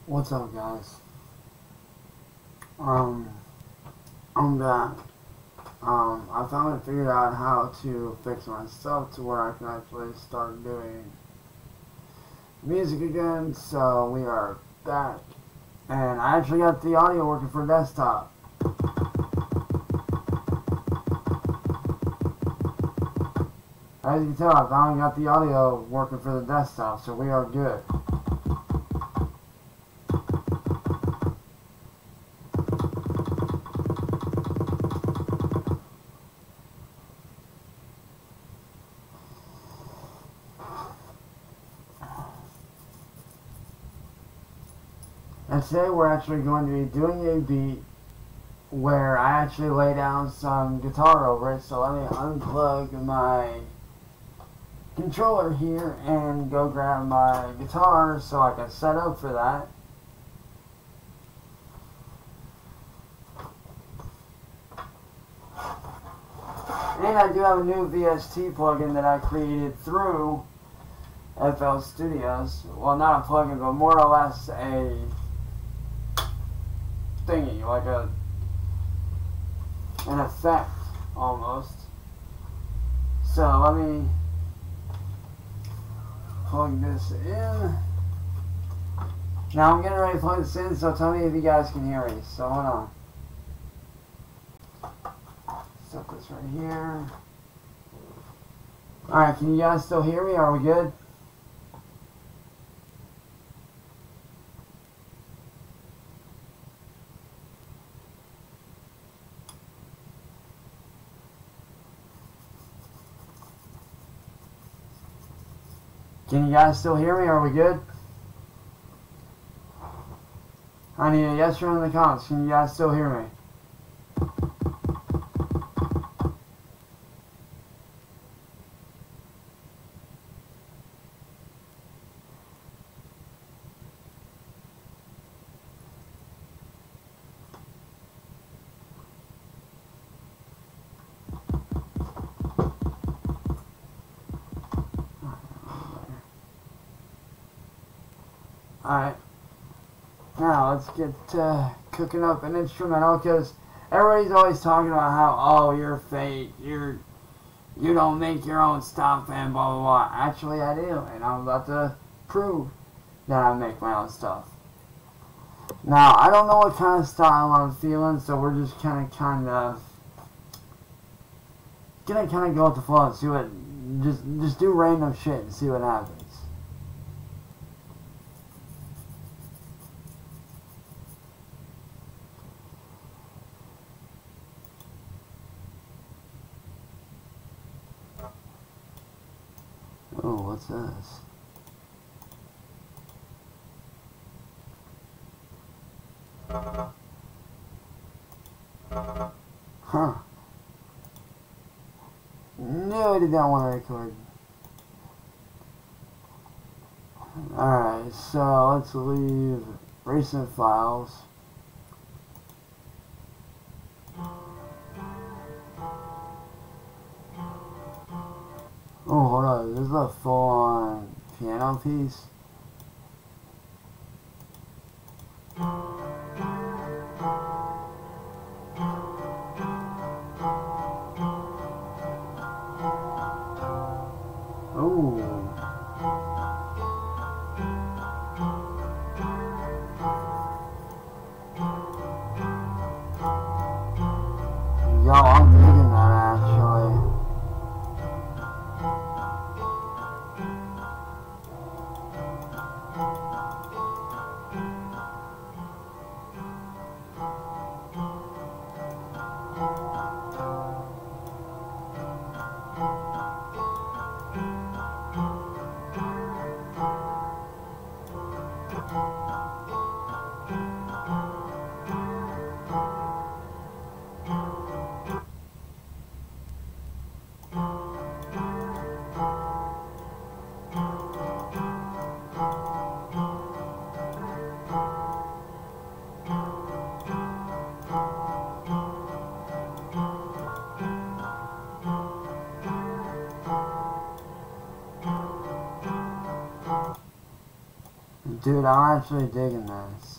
What's up, guys? I'm back. I finally figured out how to fix my stuff to where I can actually start doing music again, so we are back. And I actually got the audio working for desktop. As you can tell, I finally got the audio working for the desktop, so we are good. And today we're actually going to be doing a beat where I actually lay down some guitar over it. So let me unplug my controller here and go grab my guitar so I can set up for that. And I do have a new VST plugin that I created through FL Studios. Well, not a plugin, but more or less a thingy, like an effect almost. So let me plug this in. Now I'm getting ready to plug this in, so tell me if you guys can hear me. So hold on. Set this right here. Alright, can you guys still hear me? Are we good? Can you guys still hear me? Are we good? I need a yes or no in the comments. Can you guys still hear me? Alright, now let's get cooking up an instrumental, because everybody's always talking about how, oh, you're fake, you don't make your own stuff and blah blah blah. Actually I do, and I'm about to prove that I make my own stuff. Now, I don't know what kind of style I'm feeling, so we're just gonna kind of go with the flow and see what, just do random shit and see what happens. Oh, what's this? Huh. No, I did not want to record. Alright, so let's leave recent files. Oh, hold on. This is a full-on piano piece. Oh. Yo, I'm digging that actually. Dude, I'm actually digging this.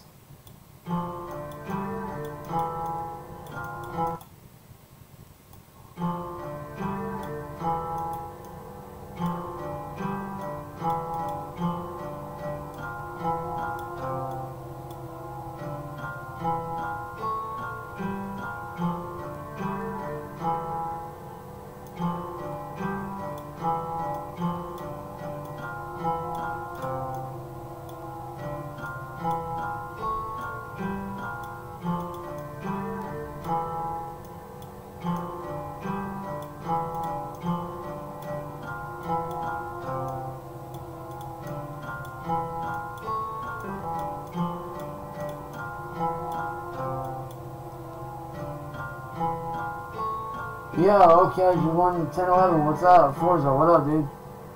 Yo, okay, you won 10-11. What's up? Forza, what up, dude?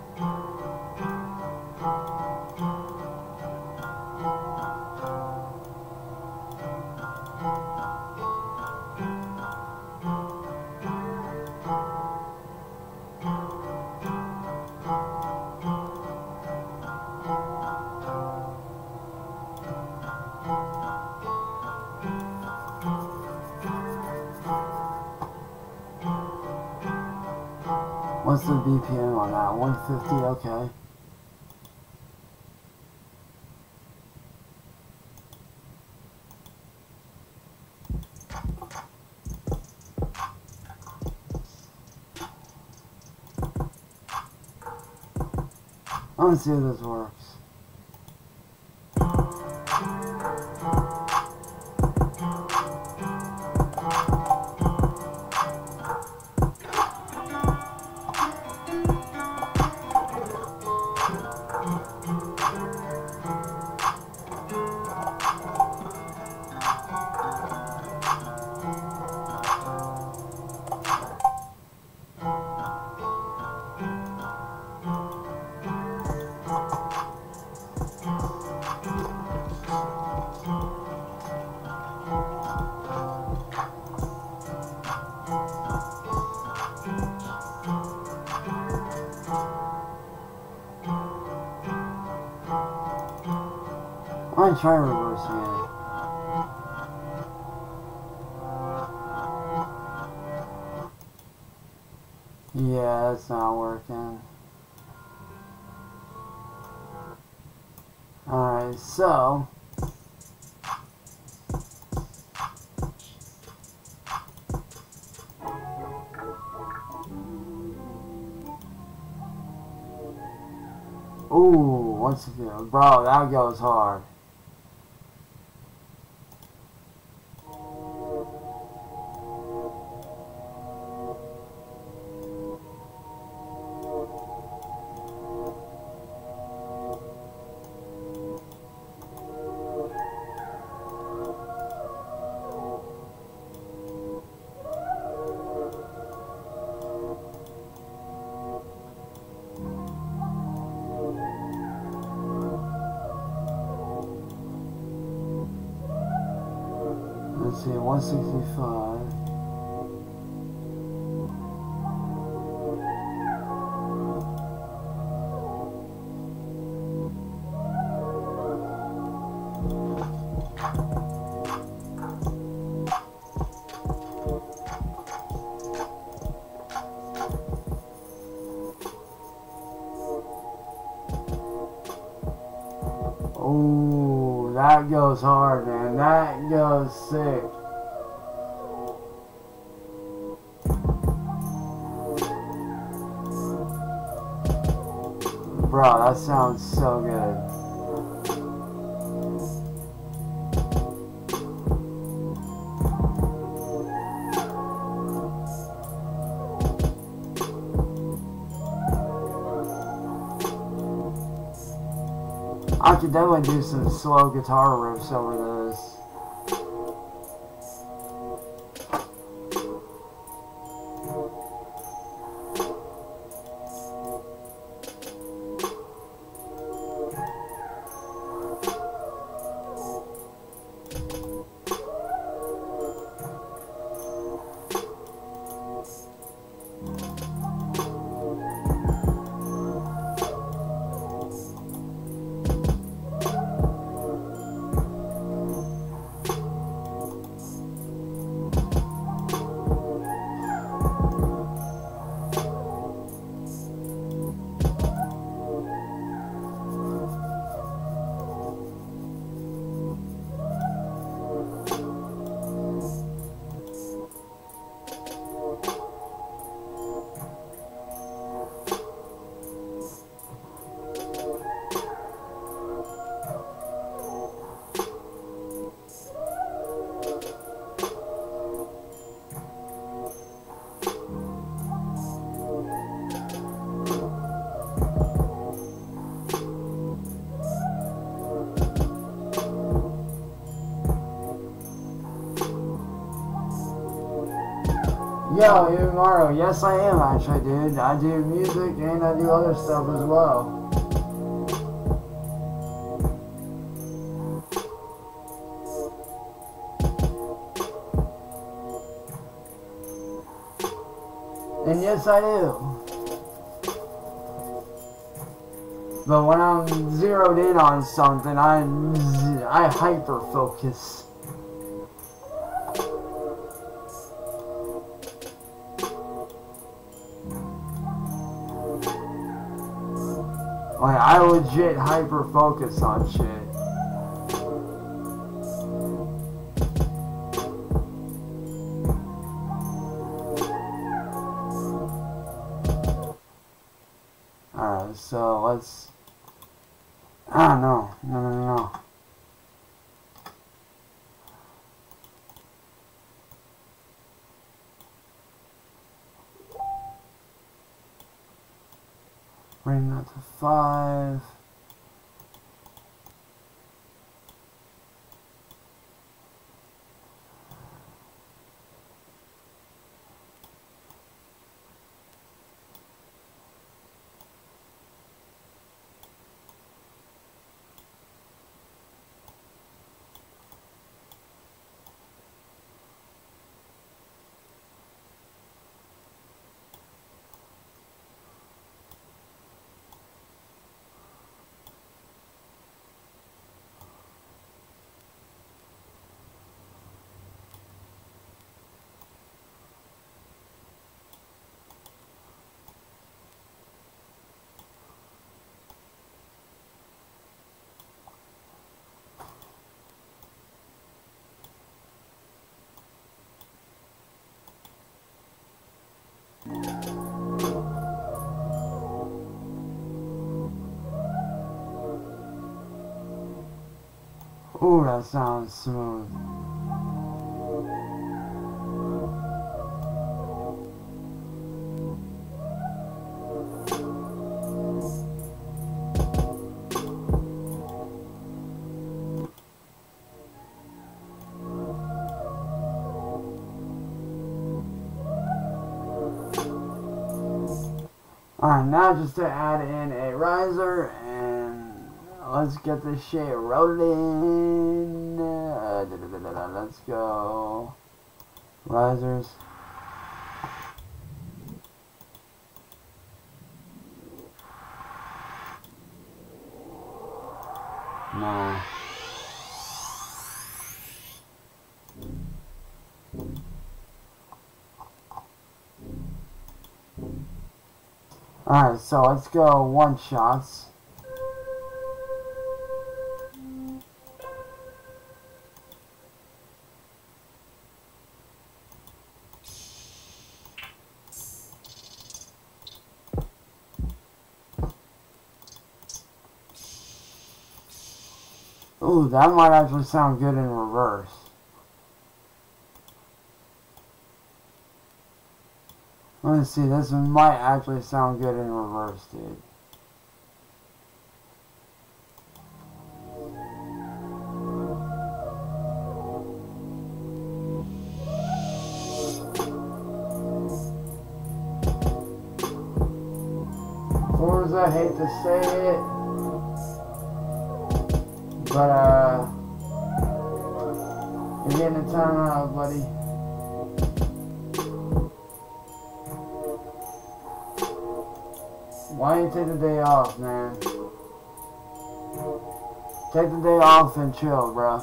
What's the BPM on that? 150, okay. Let's see if this works. I'm trying reversing it. Yeah, it's not working. Alright, so ooh, once again, bro, that goes hard. Let's see, 165. Oh, that goes hard, man. That goes sick. Bro, that sounds so good. I could definitely do some slow guitar riffs over this. Yo, you Mario. Yes, I am actually, dude. I do music and I do other stuff as well. And yes, I do. But when I'm zeroed in on something, I hyper focus. Like, I legit hyper focus on shit. Alright, so let's... Ah, no. No. Bring that to 5. Ooh, that sounds smooth. Alright, now just to add in a riser, and let's get this shit rolling. Let's go. Risers. No. Alright, so let's go one shots. Ooh, that might actually sound good in reverse. Let me see, this might actually sound good in reverse, dude. Forza, I hate to say it, but you're getting a timeout, buddy. Why don't you take the day off, man? Take the day off and chill, bro.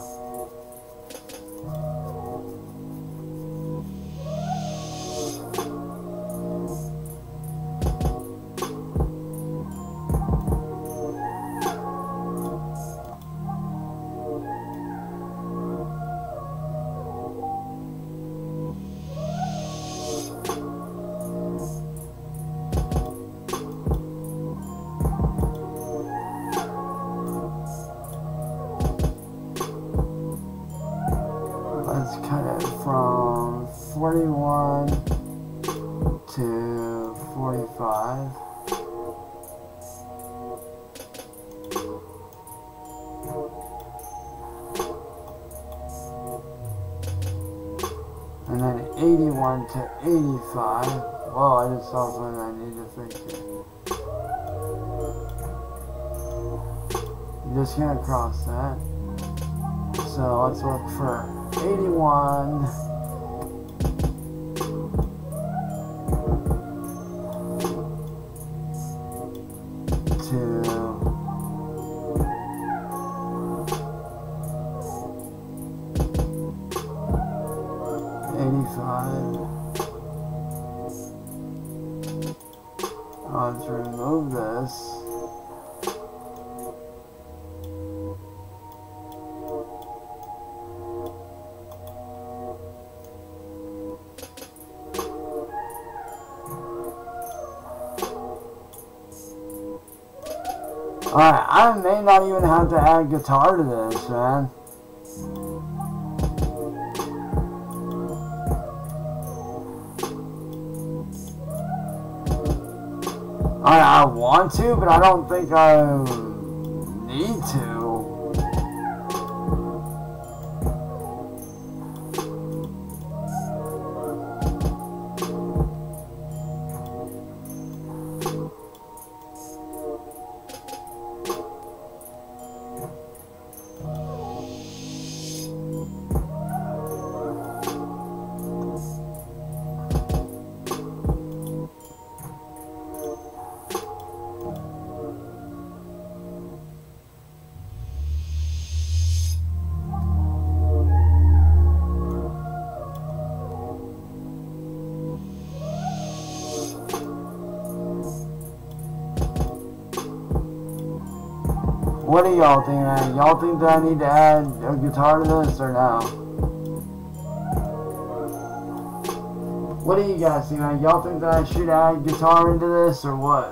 Let's cut it from 41 to 45. And then 81 to 85. Well, I just saw something I need to fix here. I'm just gonna cross that. So let's look for 81 to 85. Let's remove this. Alright, I may not even have to add guitar to this, man. I want to, but I don't think I need to. What do y'all think, man? Y'all think that I need to add a guitar to this or no? What do you guys think, man? Y'all think that I should add guitar into this or what?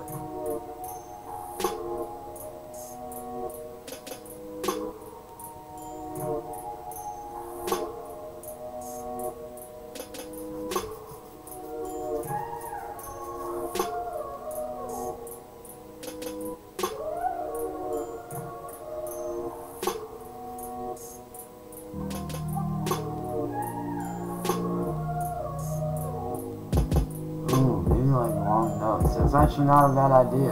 It's actually not a bad idea.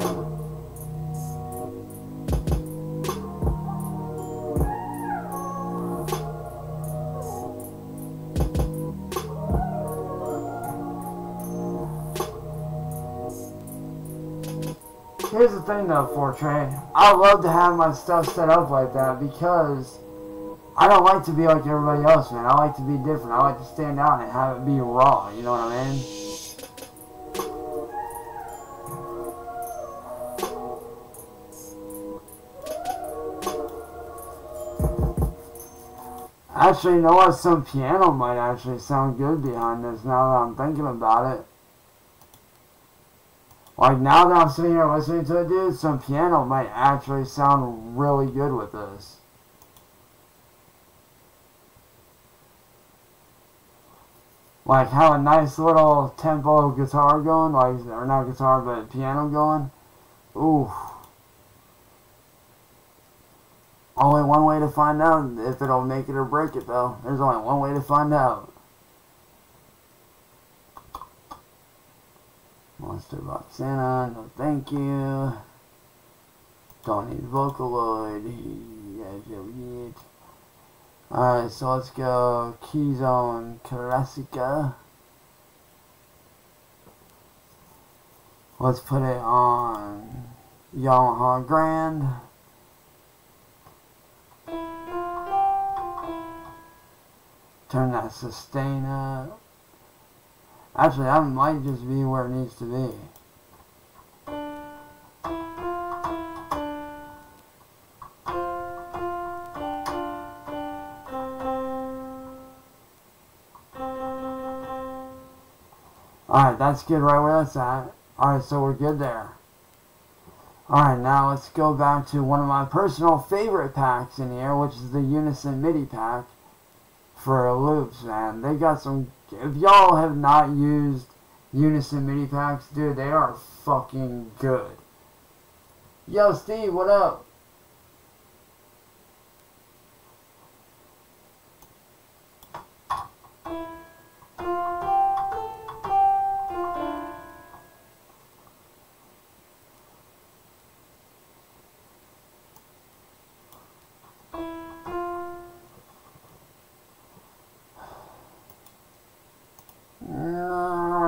Here's the thing though, Fortray. I love to have my stuff set up like that because I don't like to be like everybody else, man. I like to be different. I like to stand out and have it be raw, you know what I mean? Actually, you know what? Some piano might actually sound good behind this now that I'm thinking about it. Like, now that I'm sitting here listening to it, dude, some piano might actually sound really good with this. Like, have a nice little tempo guitar going, like, or not guitar, but piano going. Ooh. Only one way to find out if it'll make it or break it, though. There's only one way to find out. Monster Box Santa, no thank you. Don't need Vocaloid. Alright, so let's go Keyzone Classica. Let's put it on Yamaha Grand. Turn that sustain up. Actually, that might just be where it needs to be. Alright, that's good right where that's at. Alright, so we're good there. Alright, now let's go back to one of my personal favorite packs in here, which is the Unison MIDI pack. For loops, man. They got some. If y'all have not used Unison MIDI packs, dude, they are fucking good. Yo, Steve, what up?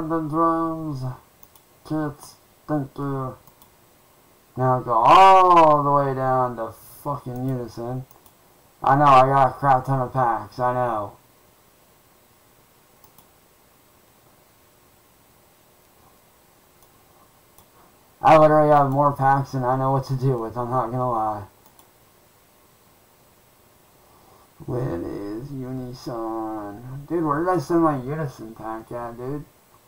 the drums. Kits, thank you. Now go all the way down to fucking Unison. I know, I got a crap ton of packs, I know. I literally have more packs than I know what to do with, I'm not gonna lie. When is Unison? Dude, where did I send my Unison pack at, dude?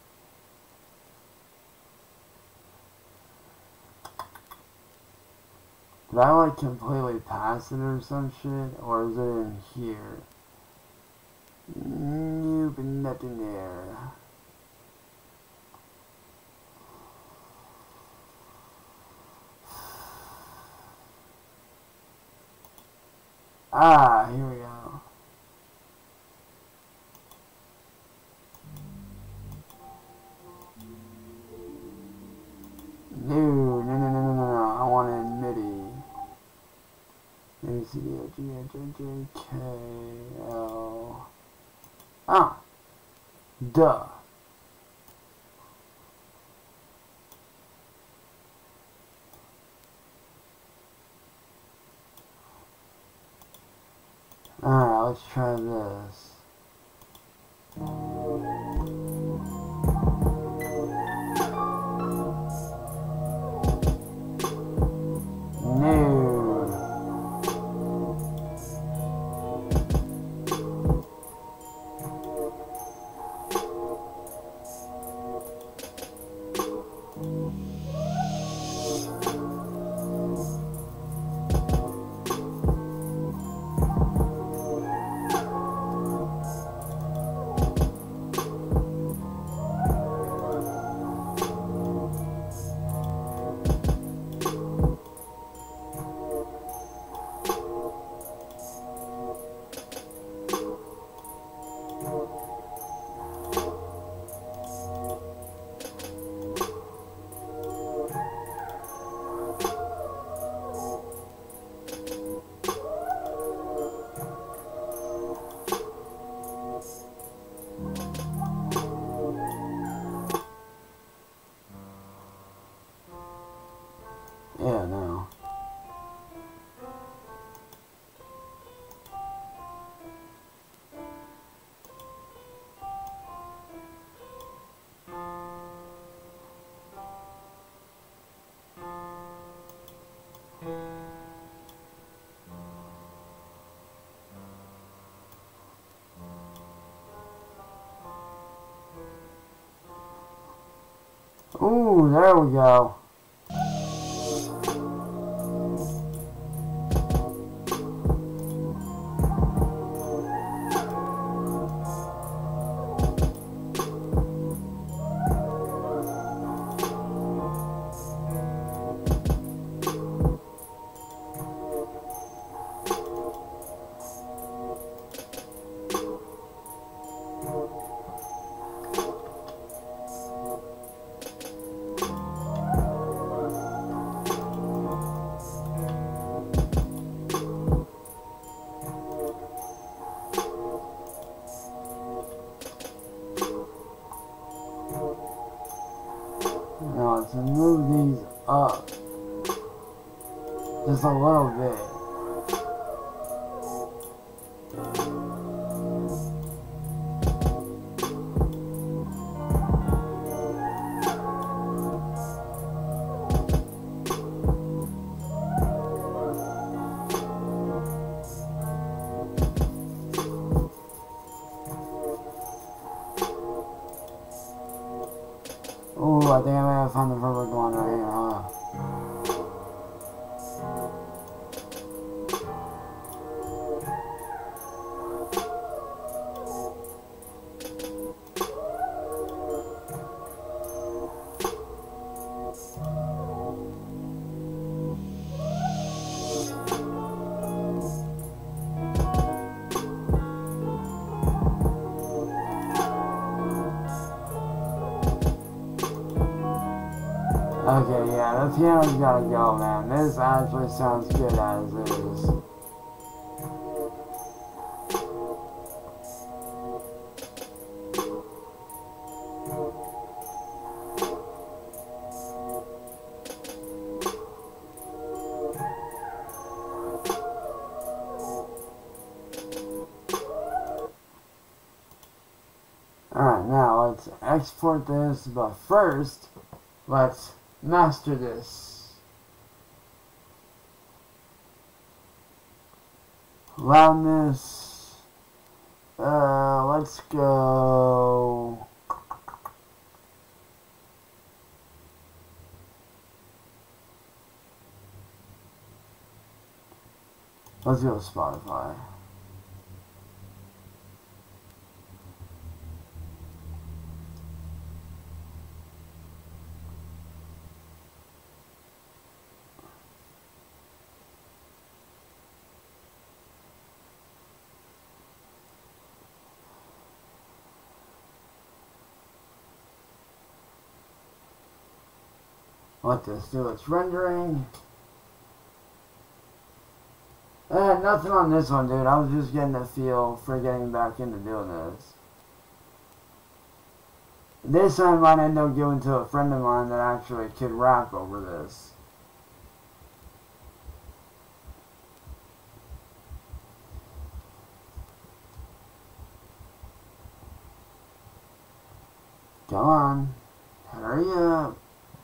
Did I like completely pass it or some shit? Or is it in here? Nope, nothing there. Ah, here we go. No. I want it MIDI. A, C, D, O, G, H, I, J, K, L. Ah. Duh. Alright, let's try this. No. Yeah, no. Ooh, there we go. Now to move these up just a little bit. Ooh, I think I may have found the perfect one right here, huh? Okay, yeah, the piano's gotta go, man. This actually sounds good as is. Alright, now let's export this, but first, let's master this. Loudness. Let's go. Let's go Spotify. Let this do its rendering. I had nothing on this one, dude. I was just getting a feel for getting back into doing this. This I might end up giving to a friend of mine that actually could rap over this. Come on. Hurry up.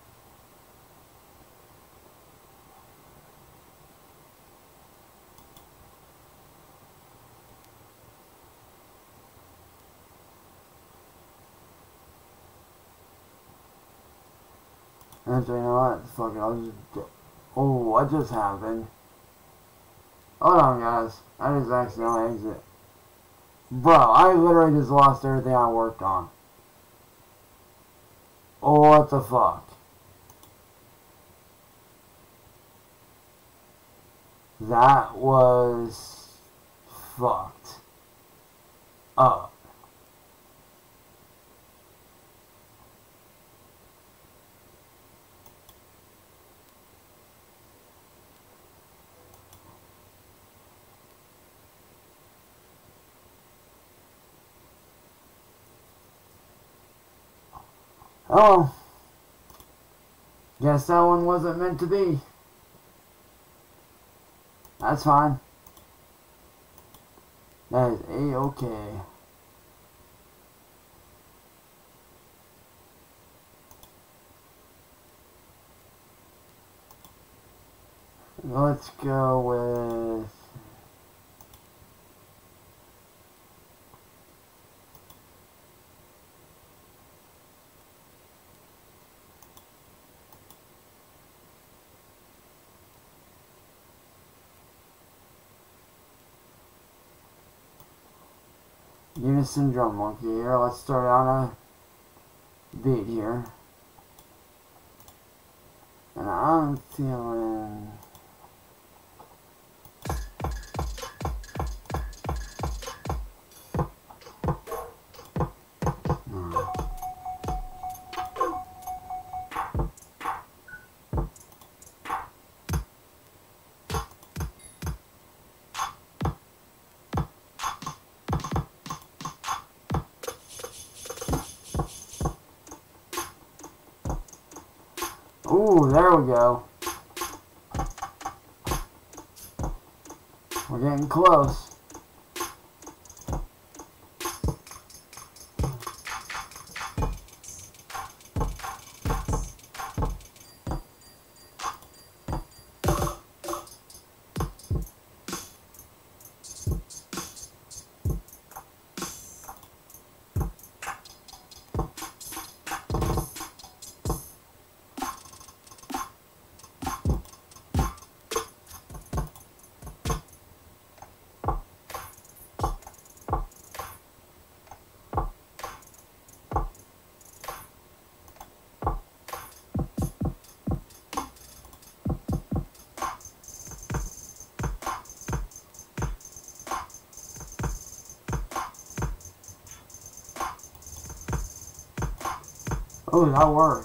Actually, you know what? Fuck it, I'll just... Oh, what just happened? Hold on, guys. I just accidentally exit. Bro, I literally just lost everything I worked on. Oh, what the fuck? That was... fucked up. Oh, guess that one wasn't meant to be. That's fine. That is A-okay. Let's go with... Unison drum monkey here. Let's start on a beat here. And I'm feeling... Ooh, there we go. We're getting close. Oh, that works.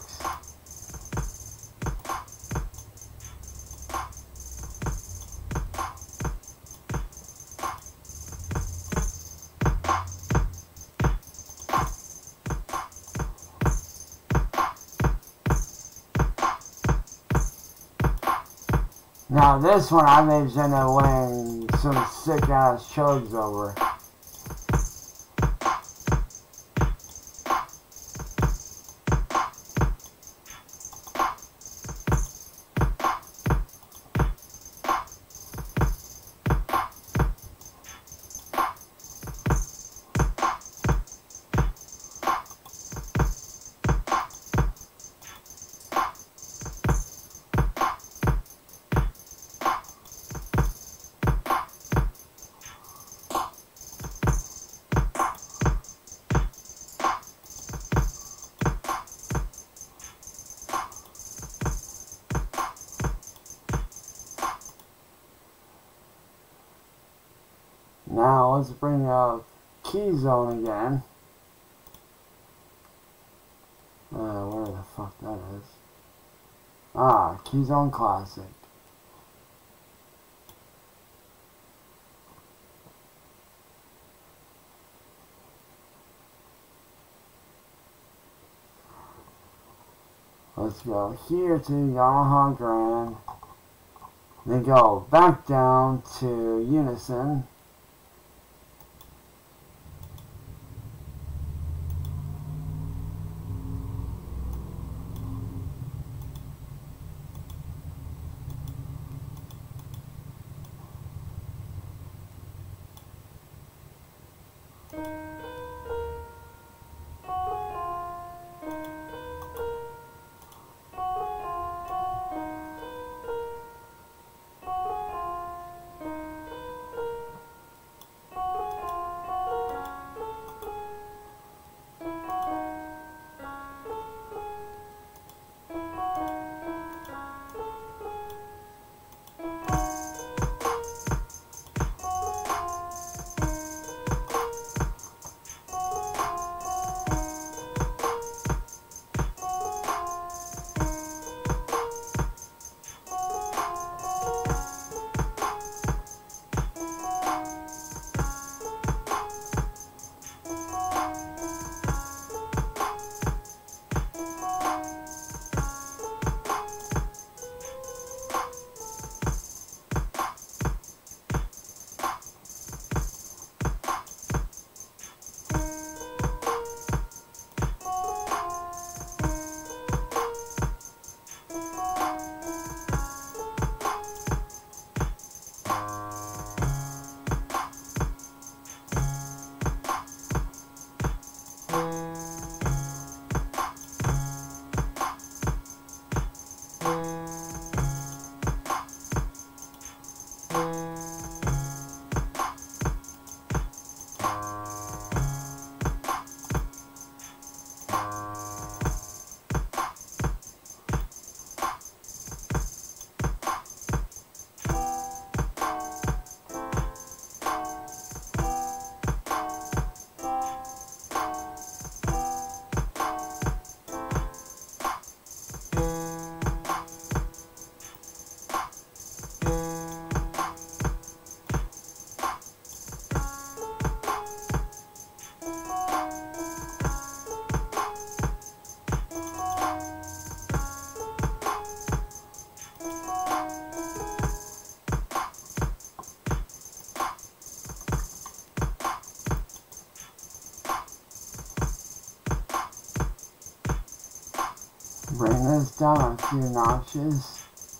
Now this one I may just end up winning some sick ass chugs over. let's bring up Keyzone again. Where the fuck that is? Ah, Keyzone Classic. Let's go here to Yamaha Grand. Then go back down to Unison. Bring this down a few notches.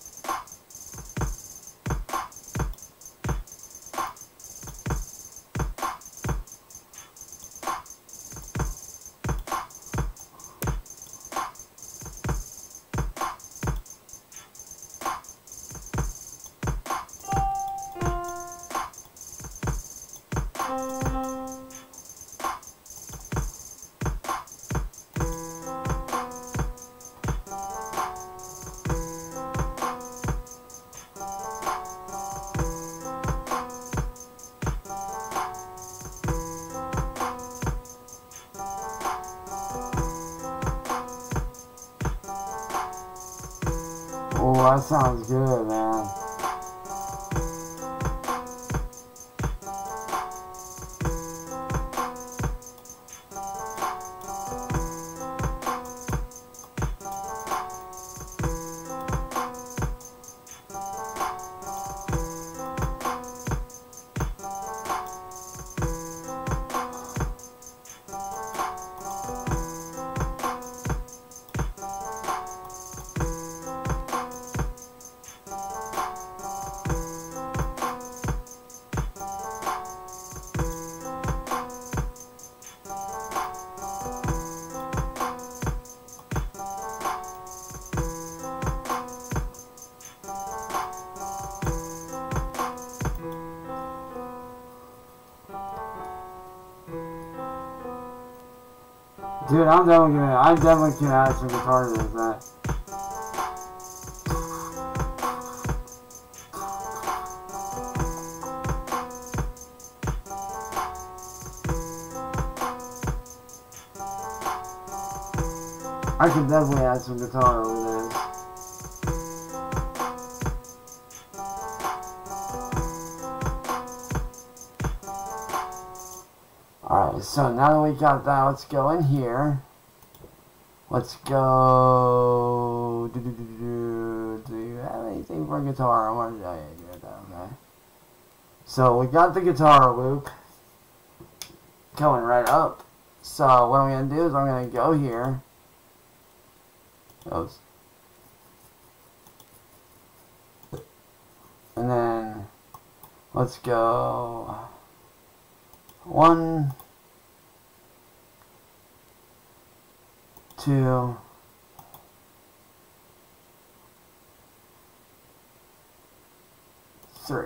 Oh, that sounds good, man. Dude, I'm definitely gonna add some guitars with that. I could definitely add some guitar over there. Alright, so now that we got that, let's go in here. Let's go... Do you have anything for guitar? I wanted to do that, okay. So we got the guitar loop going right up. So what I'm going to do is I'm going to go here. Oops. And then let's go 1, 2, 3.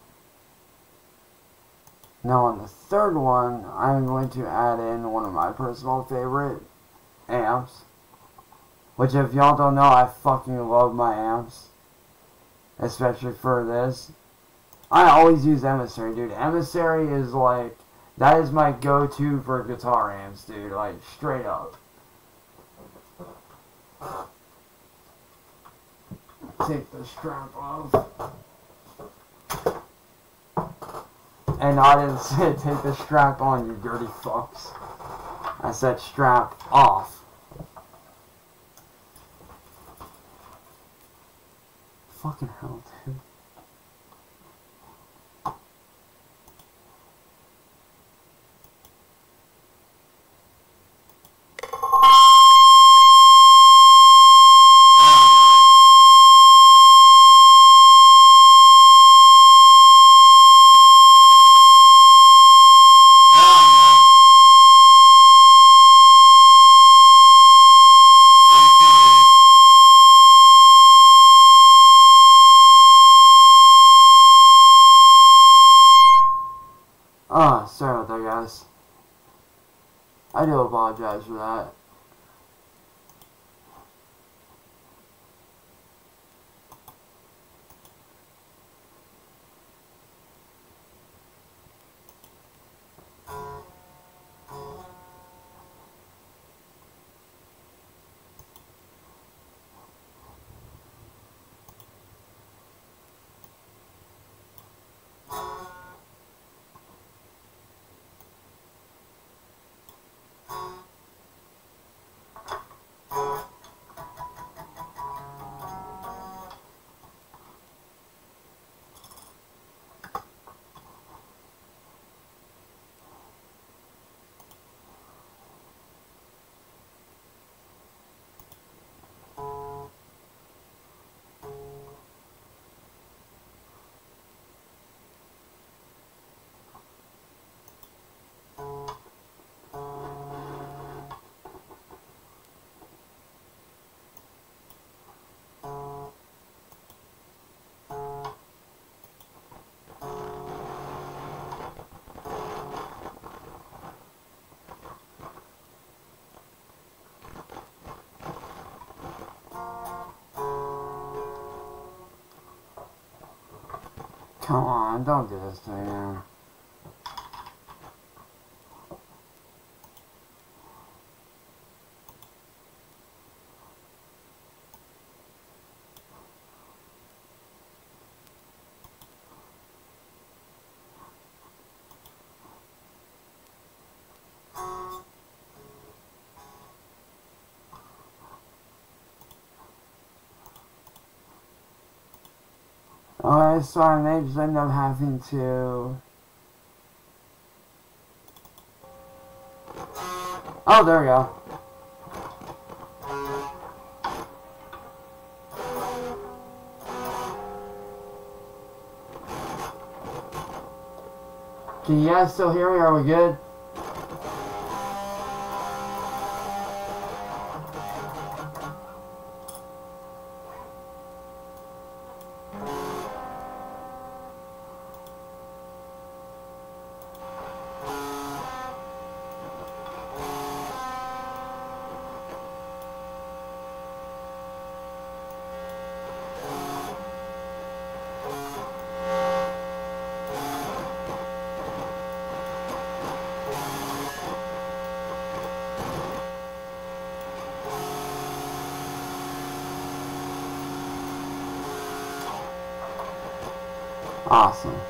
Now on the third one, I'm going to add in one of my personal favorite amps. Which, if y'all don't know, I fucking love my amps. Especially for this. I always use Emissary, dude. Emissary is like, that is my go-to for guitar amps, dude. Like, straight up. Take the strap off. And I didn't say take the strap on, you dirty fucks. I said strap off. Fucking hell, dude. Oh, sorry about that, guys. I do apologize for that. Come on, don't do this to me, man. Alright, so I may just end up having to... Oh, there we go. Can you guys still hear me? Are we good? Awesome.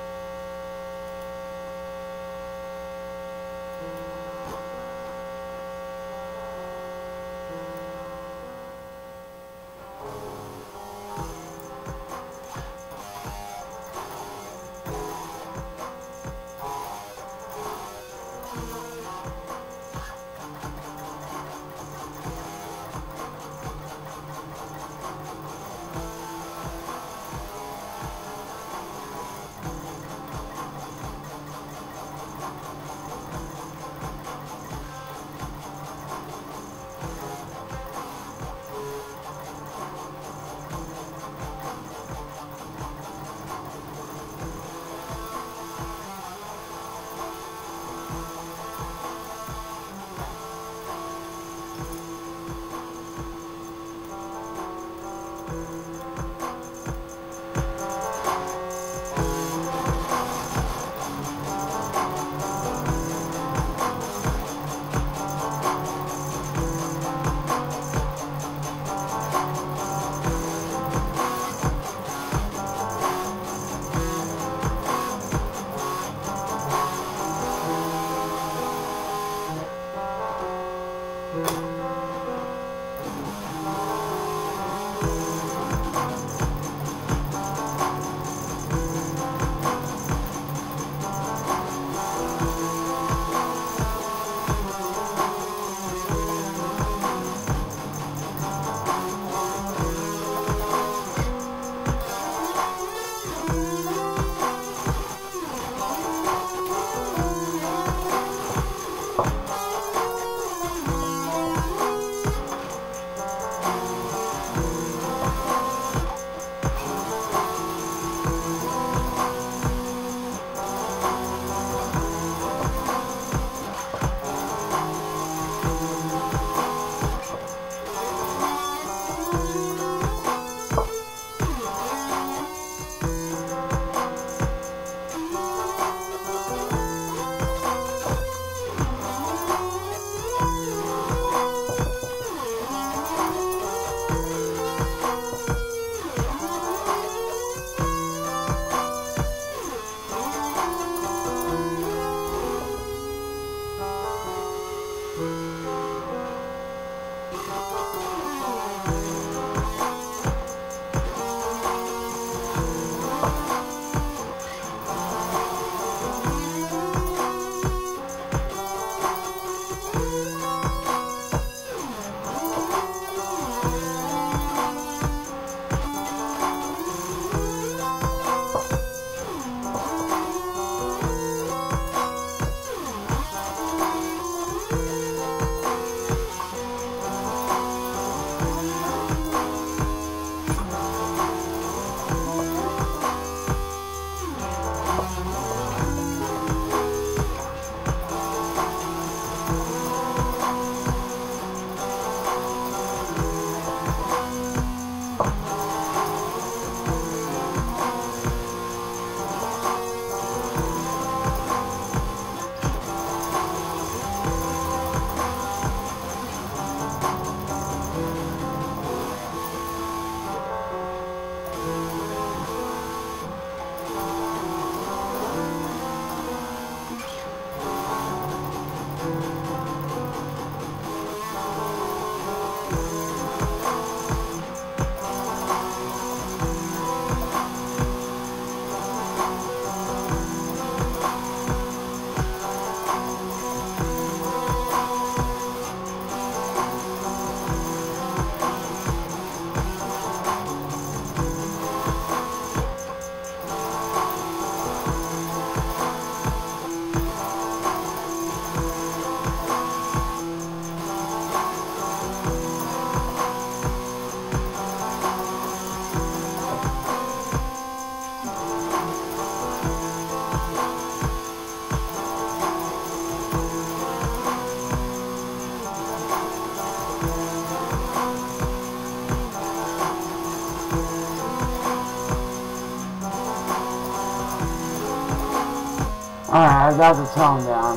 Alright, I got the tone down.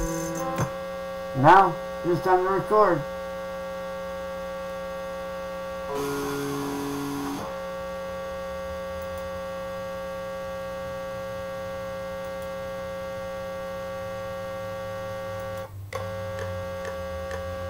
Now, just time to record.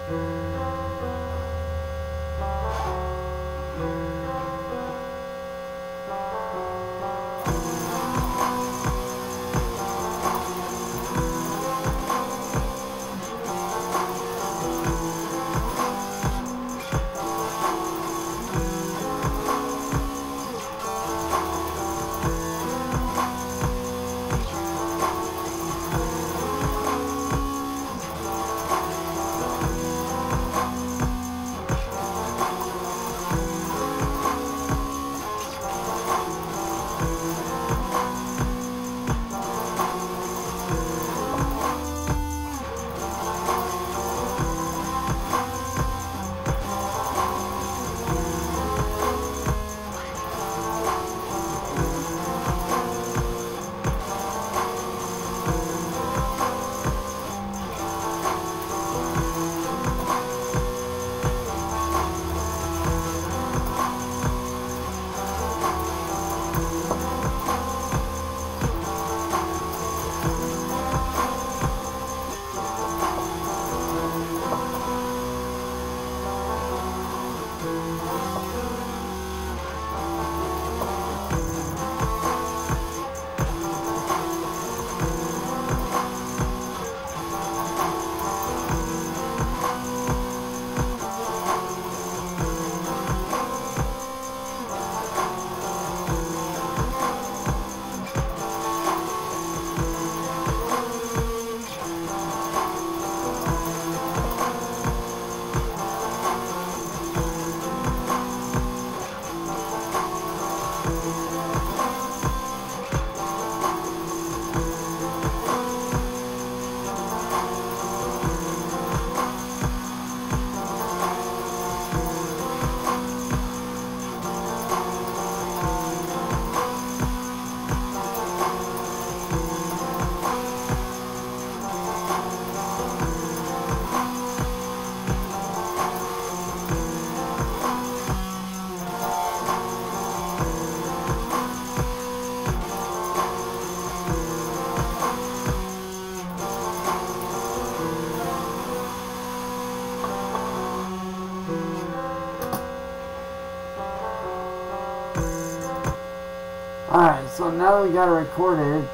Alright, so now we got it recorded.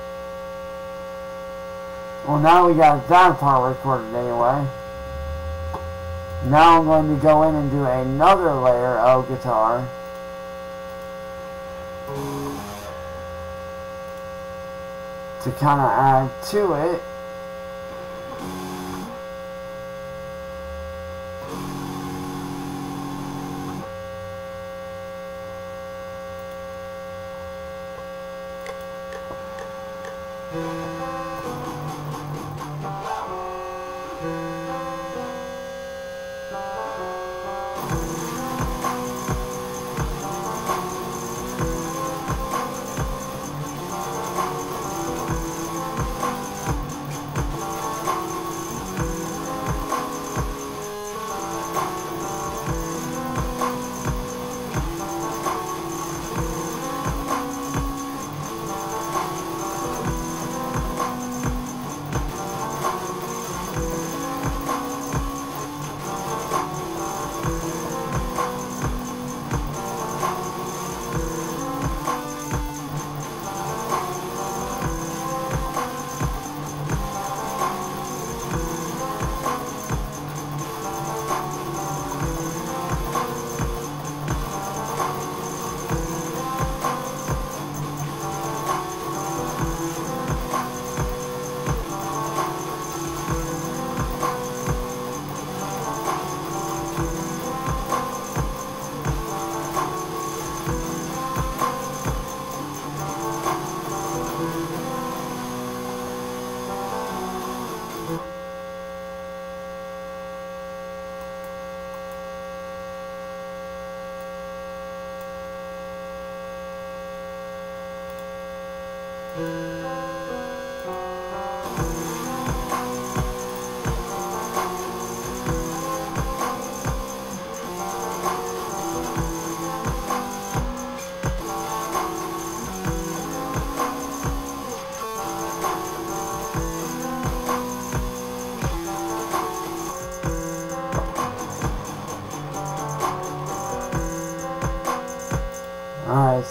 Well, now we got that part recorded anyway. Now I'm going to go in and do another layer of guitar. To kind of add to it.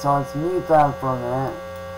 so let's mute that for a minute.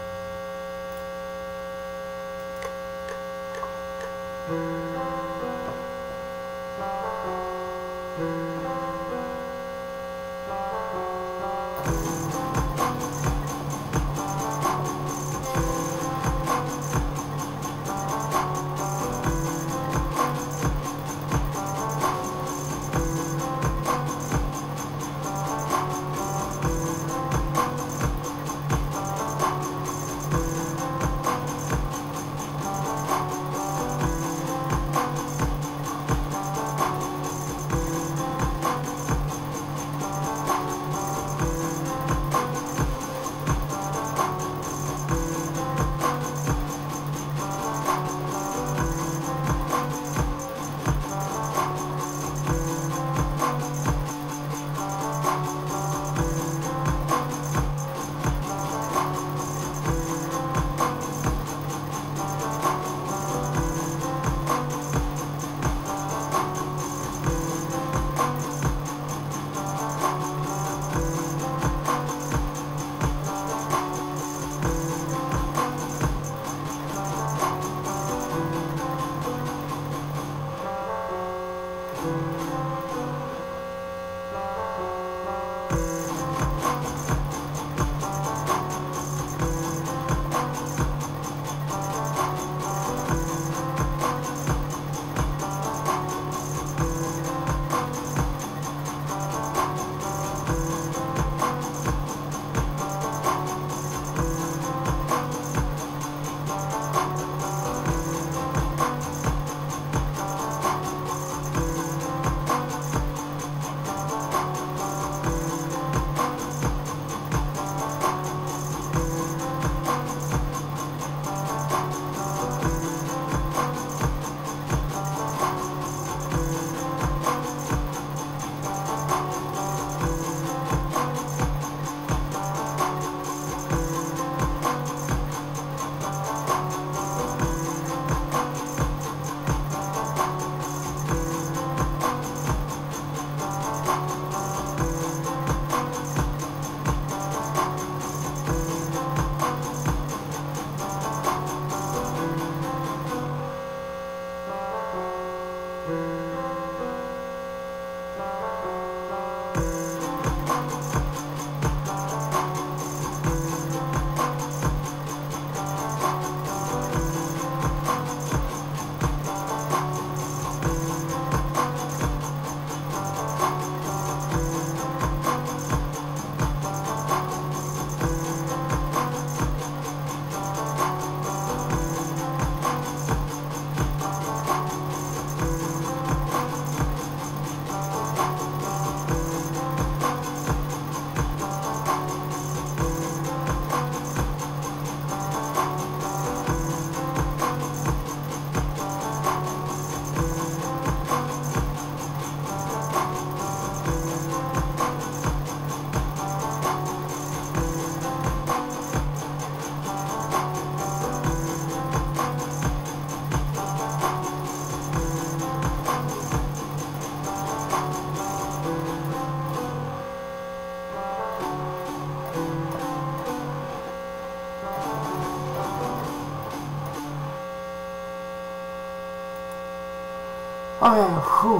Okay, whew.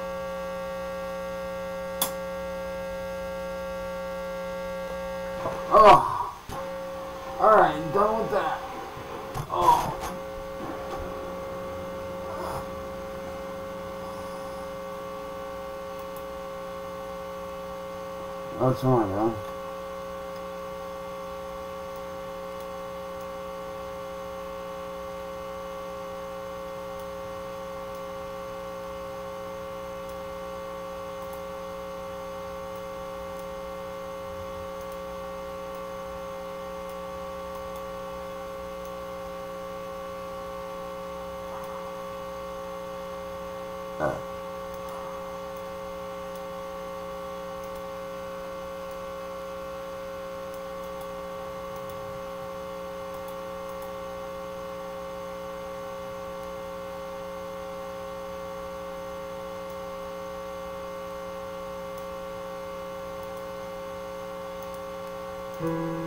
Oh. Alright, done with that. Oh. What's wrong, huh? Mm-hmm.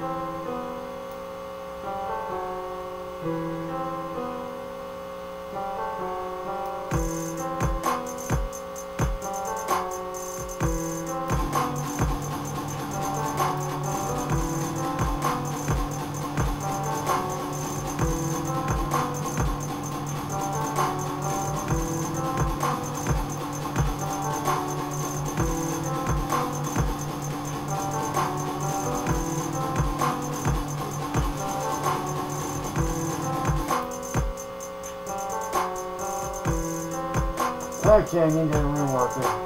Okay, I need to rework it.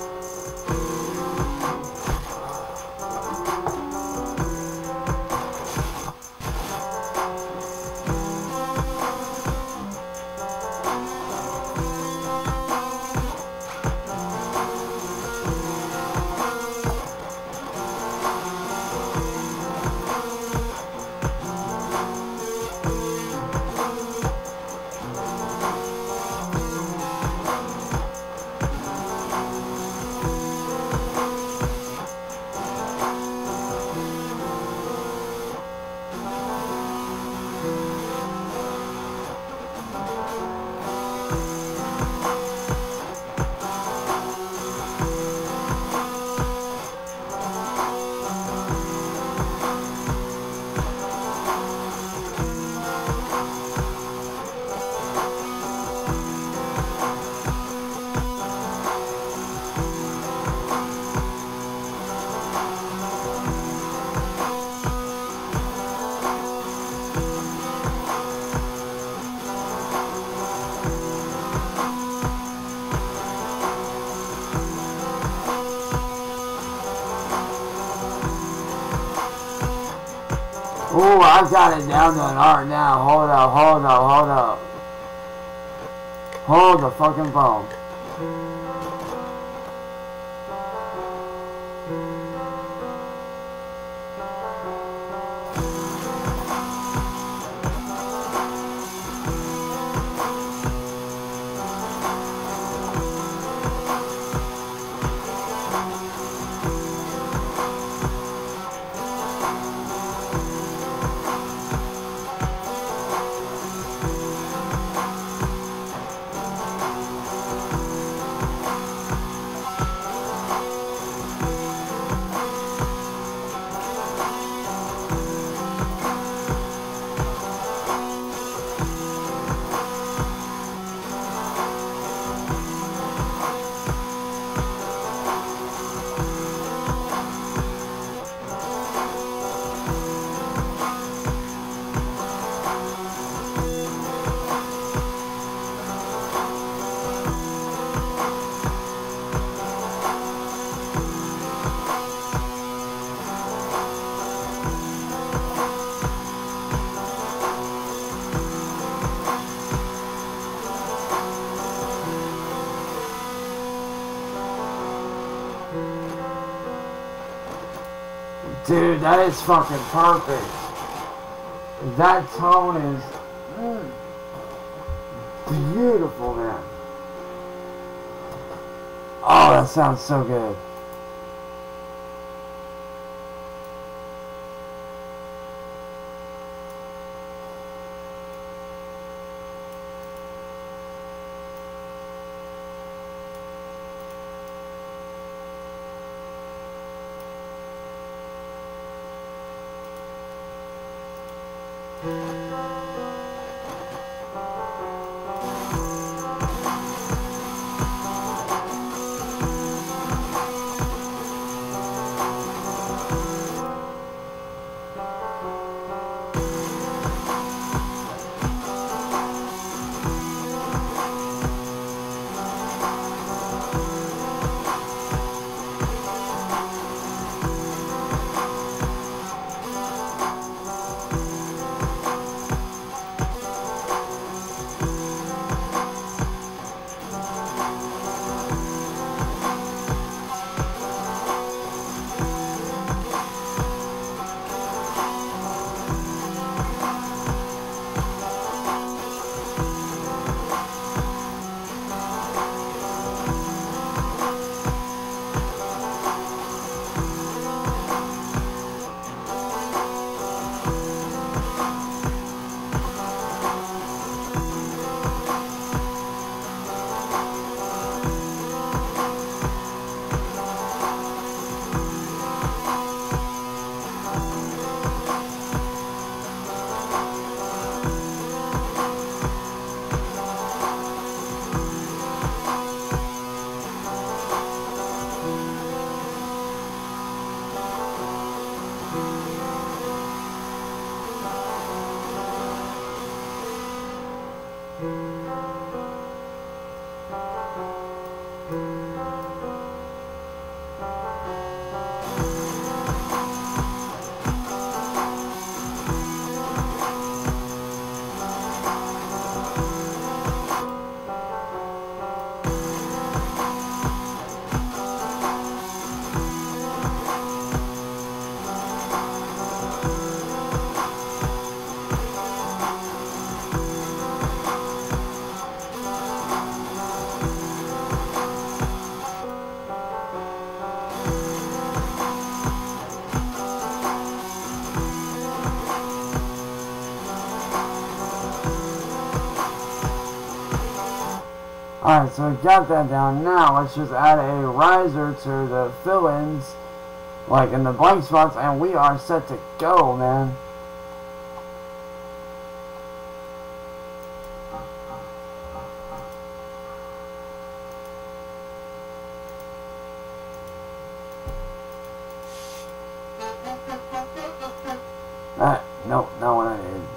Ooh, I got it down to an art now. Hold up, hold up, hold up. Hold the fucking phone. Dude, that is fucking perfect. That tone is beautiful, man. Oh, that sounds so good. Alright, so we got that down. Now let's just add a riser to the fill-ins, like in the blank spots, and we are set to go, man. Nope, not what I did.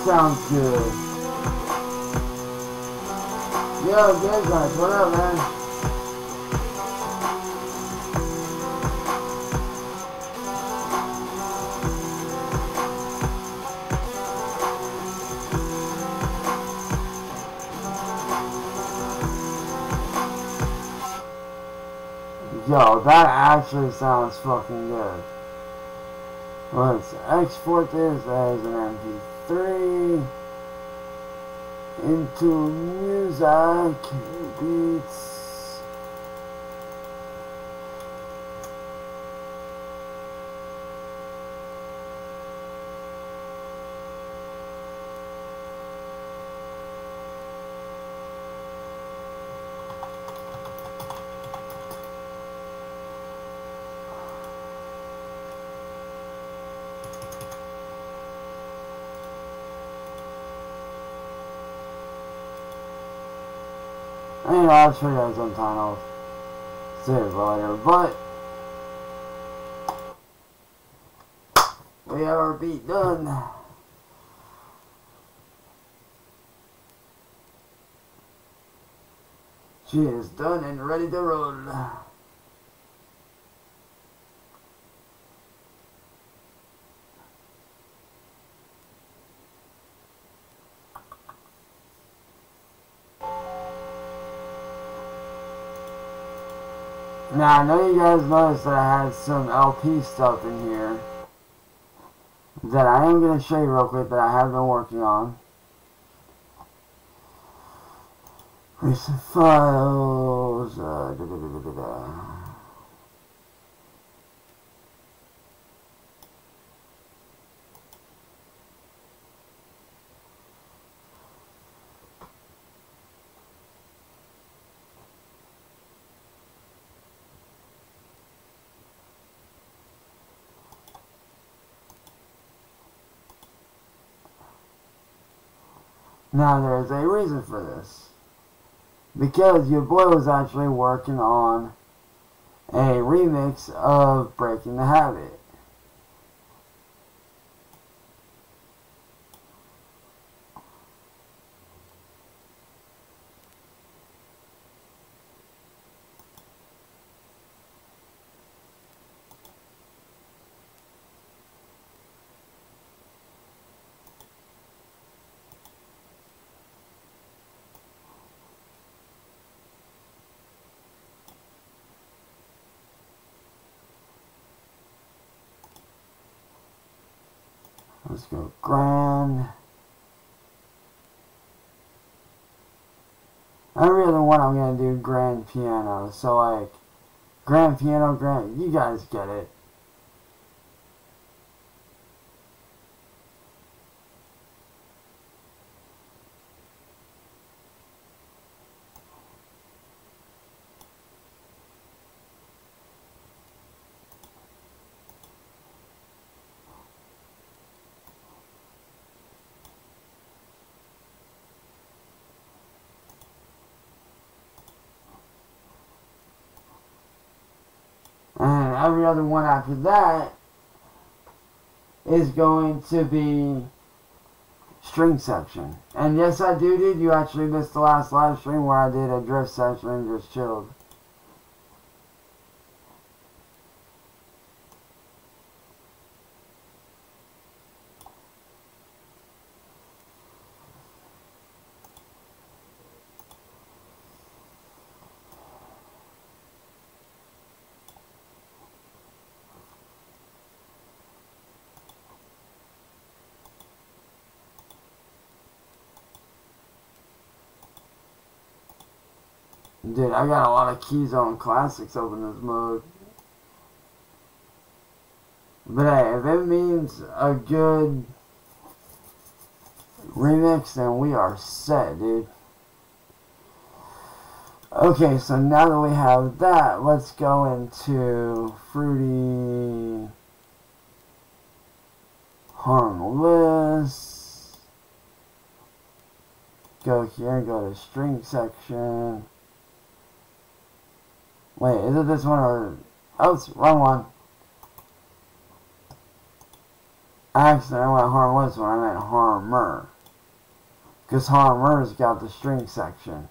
sounds good. Yo, good guys, what up, man? Yo, that actually sounds fucking good. Let's export this as an MP3 into music beats. Anyway, I'll show you guys sometime. I'll see it later. But we have our beat done. She is done and ready to roll. Now, I know you guys noticed that I had some LP stuff in here that I am going to show you real quick that I have been working on. Recent files. Now, there is a reason for this. Because your boy was actually working on a remix of Breaking the Habit. Let's go grand. Every other one I'm going to do grand piano. So like, grand piano, grand, you guys get it. And every other one after that is going to be string section. And yes, I did. You actually missed the last live stream where I did a drift section and just chilled. Dude, I got a lot of Keyzone Classics open this mode. But hey, if it means a good remix, then we are set, dude. Okay, so now that we have that, let's go into Fruity Harmless. Go here, go to string section. Wait, is it this one or... Oh, it's wrong one. Actually, I went harmless when I meant harmer. Because Harmer's got the string section.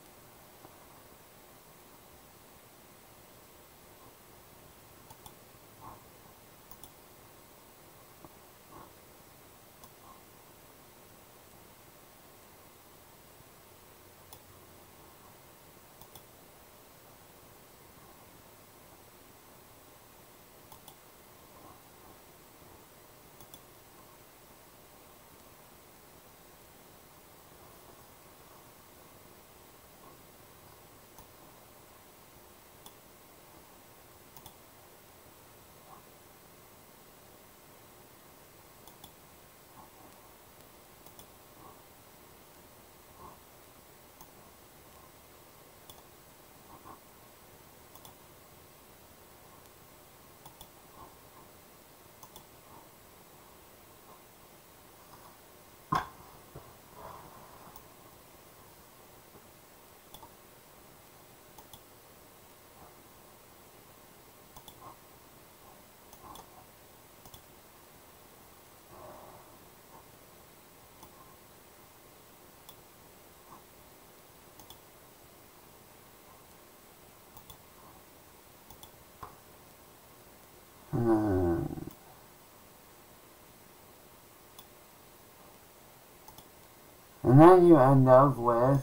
And then you end up with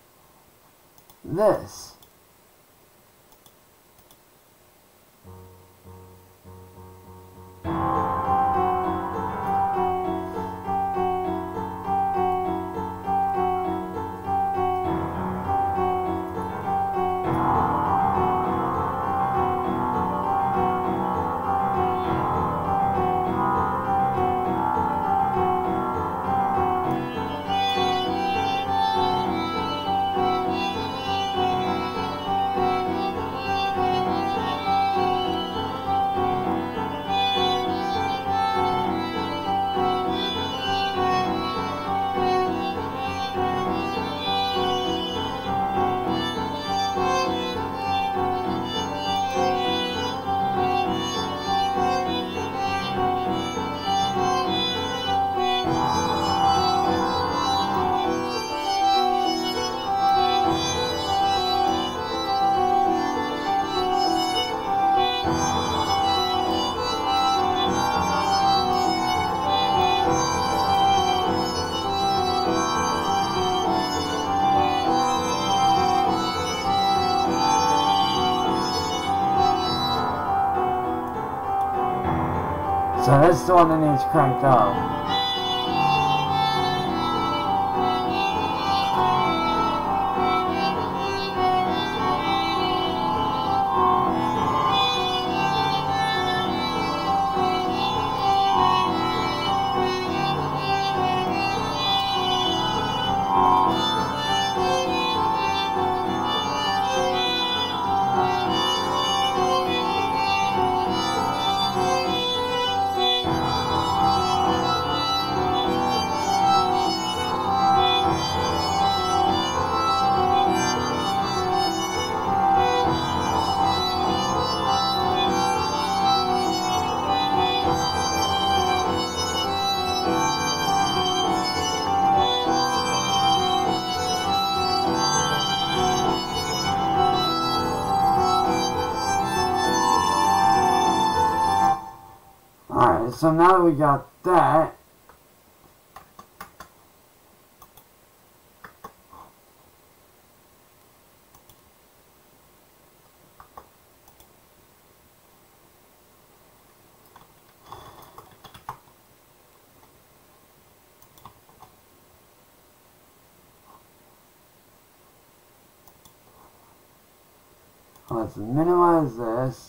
this. So that's the one that needs cranked up. Alright, so now that we got that, let's minimize this.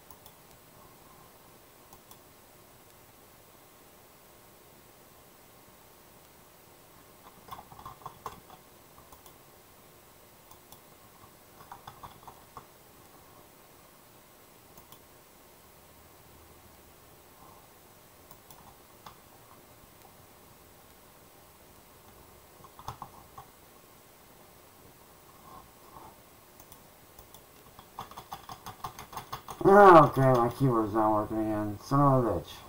Okay, my keyboard's not working again. Son of a bitch.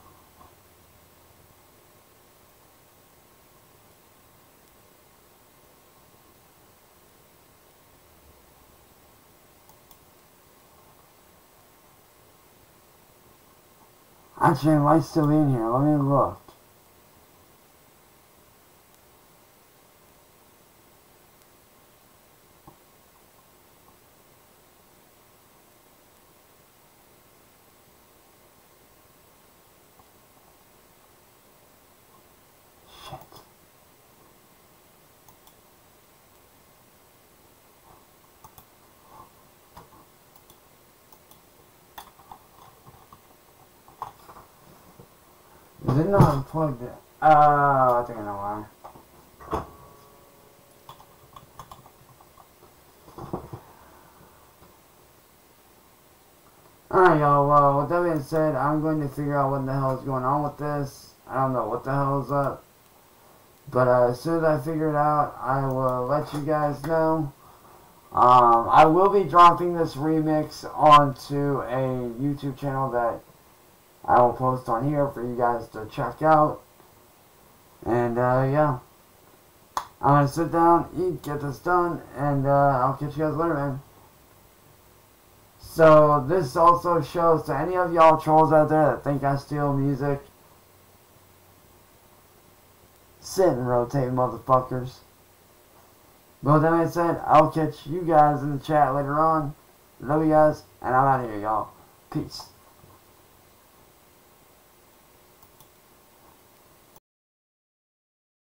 Actually, it might still be in here. Let me look. Shit. Is it not unplugged yet? I think I know why. Alright, y'all. Well, with that being said, I'm going to figure out what the hell is going on with this. I don't know what the hell is up. But as soon as I figure it out, I will let you guys know. I will be dropping this remix onto a YouTube channel that I will post on here for you guys to check out. And, yeah. I'm going to sit down, eat, get this done, and I'll catch you guys later, man. So, this also shows to any of y'all trolls out there that think I steal music. Sit and rotate, motherfuckers. But with that being said, I'll catch you guys in the chat later on. Love you guys, and I'm out of here, y'all. Peace.